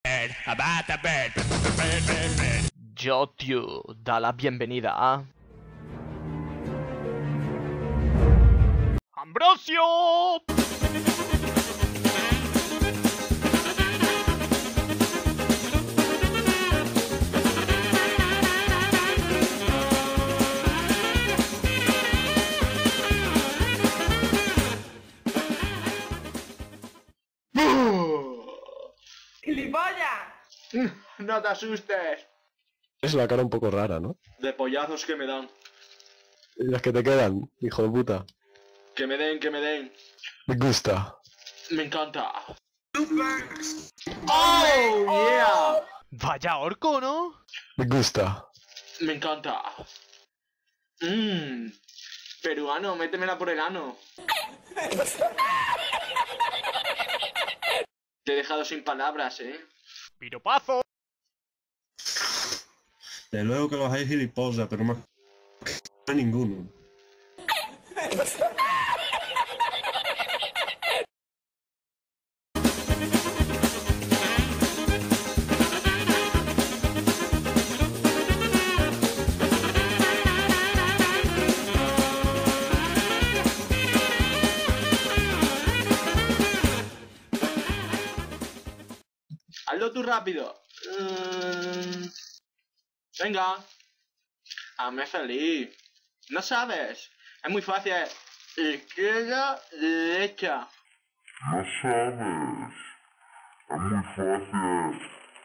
Yotiu da la bienvenida a... ¡Ambrosio! ¡Gilipollas! No te asustes. Es la cara un poco rara, ¿no? De pollazos que me dan. Y las que te quedan, hijo de puta. Que me den, que me den. Me gusta. Me encanta. ¡Oh, yeah! Vaya orco, ¿no? Me gusta. Me encanta. Mmm. Peruano, métemela por el ano. Te he dejado sin palabras, ¡Piropazo! De luego que los hay gilipollas, pero más que ninguno. Hazlo tú rápido. Venga. Hazme feliz. No sabes. Es muy fácil. Izquierda, derecha. No sabes. Es muy fácil.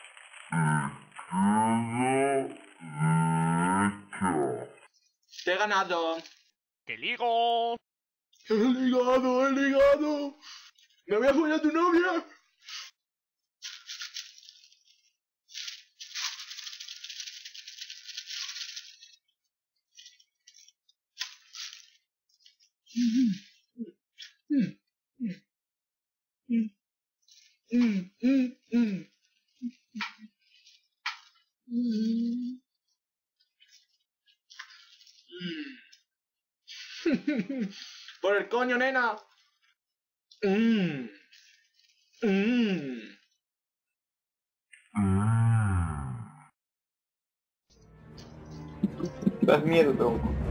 Izquierda, derecha. Te he ganado. ¡Que ligo! He ligado, he ligado. Me voy a follar a tu novia. Por el coño, nena. Das miedo, tronco.